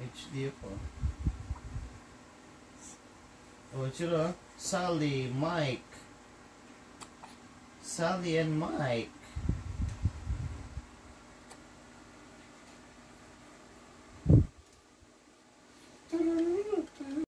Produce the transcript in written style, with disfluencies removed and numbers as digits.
HD ako. Oh, sila. Sally, Mike. Sally and Mike.